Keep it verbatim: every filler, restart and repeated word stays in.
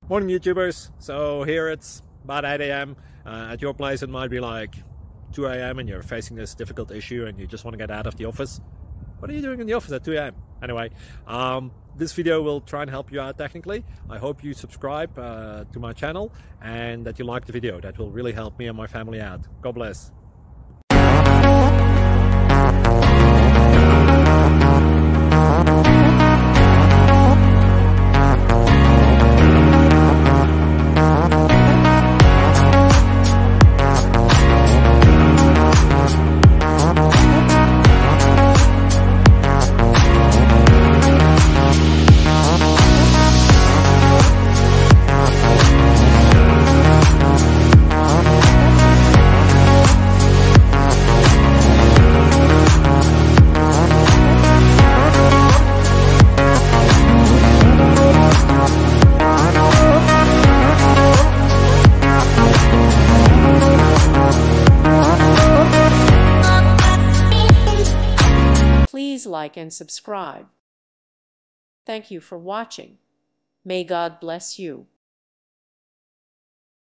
Morning YouTubers. So here it's about eight A M Uh, at your place it might be like two A M and you're facing this difficult issue and you just want to get out of the office. What are you doing in the office at two A M? Anyway, um, this video will try and help you out technically. I hope you subscribe uh, to my channel and that you like the video. That will really help me and my family out. God bless. Please like and subscribe. Thank you for watching. May God bless you.